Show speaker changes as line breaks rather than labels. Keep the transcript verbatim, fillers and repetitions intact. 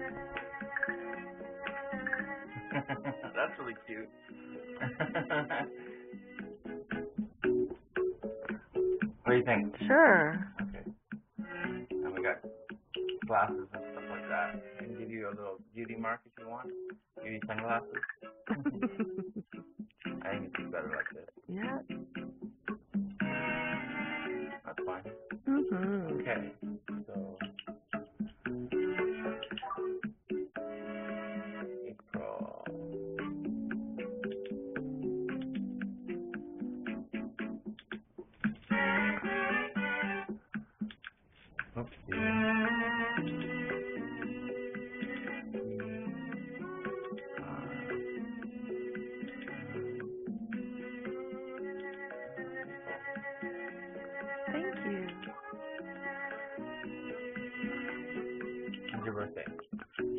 That's really cute. What do you think?
Sure.
Okay. And we got glasses and stuff like that. I can give you a little beauty mark if you want. Give you sunglasses. I think it's better like this.
Yeah.
That's fine.
Mhm.
Okay. So April. Oopsie.
Thank you.
When's your birthday?